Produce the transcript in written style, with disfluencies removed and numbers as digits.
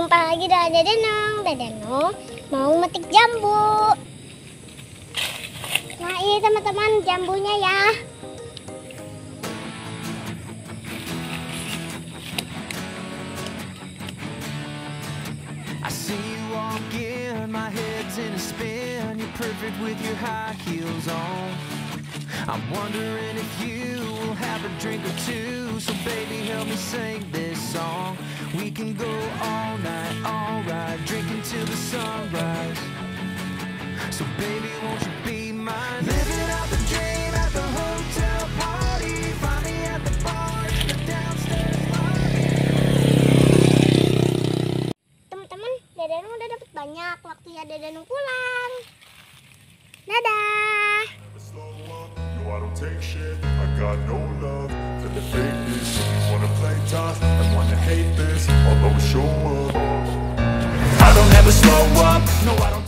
Jumpa lagi dengan Dedenong. Dedenong mau metik jambu. Nah ini teman-teman jambunya ya. I see you walk in, my head's in a spin. You're perfect with your high heels on. I'm wondering if you will have a drink or two. So baby, help me sing this song. We can go all night, alright, drinking till the sunrise. So baby, won't you be mine? Living out the dream at the hotel party. Find me at the bar in the downstairs lobby. Teman-teman, Dedenong udah dapat banyak. Waktunya Dedenong pulang. Dadah. No, I don't take shit. I got no love for the fakeness. If you wanna play tough and wanna hate this, I'll always show up. I don't ever slow up. No, I don't.